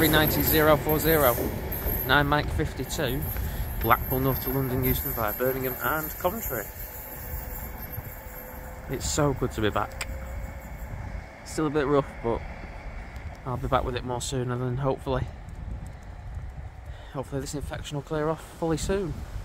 390-040. 9 Mike 52. Blackpool North to London, Euston via Birmingham and Coventry. It's so good to be back. Still a bit rough, but I'll be back with it more sooner than hopefully this infection will clear off fully soon.